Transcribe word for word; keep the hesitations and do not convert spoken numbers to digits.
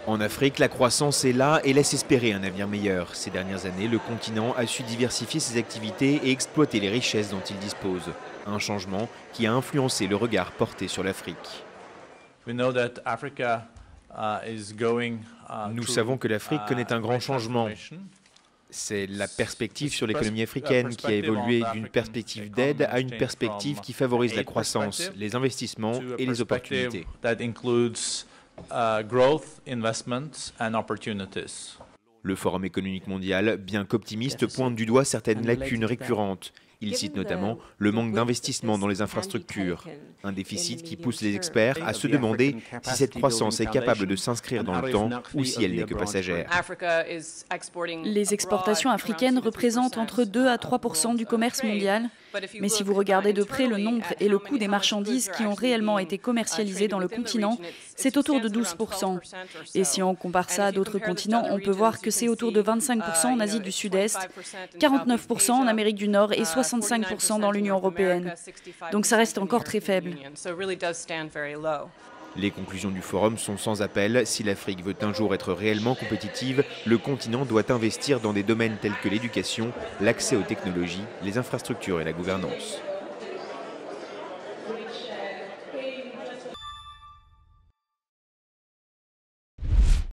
En Afrique, la croissance est là et laisse espérer un avenir meilleur. Ces dernières années, le continent a su diversifier ses activités et exploiter les richesses dont il dispose. Un changement qui a influencé le regard porté sur l'Afrique. Nous savons que l'Afrique connaît un grand changement. C'est la perspective sur l'économie africaine qui a évolué d'une perspective d'aide à une perspective qui favorise la croissance, les investissements et les opportunités. Le Forum économique mondial, bien qu'optimiste, pointe du doigt certaines lacunes récurrentes. Il cite notamment le manque d'investissement dans les infrastructures, un déficit qui pousse les experts à se demander si cette croissance est capable de s'inscrire dans le temps ou si elle n'est que passagère. Les exportations africaines représentent entre deux à trois pour cent du commerce mondial, mais si vous regardez de près le nombre et le coût des marchandises qui ont réellement été commercialisées dans le continent, c'est autour de douze pour cent. Et si on compare ça à d'autres continents, on peut voir que c'est autour de vingt-cinq pour cent en Asie du Sud-Est, quarante-neuf pour cent en Amérique du Nord et soixante-cinq pour cent dans l'Union européenne. Donc ça reste encore très faible. Les conclusions du forum sont sans appel. Si l'Afrique veut un jour être réellement compétitive, le continent doit investir dans des domaines tels que l'éducation, l'accès aux technologies, les infrastructures et la gouvernance.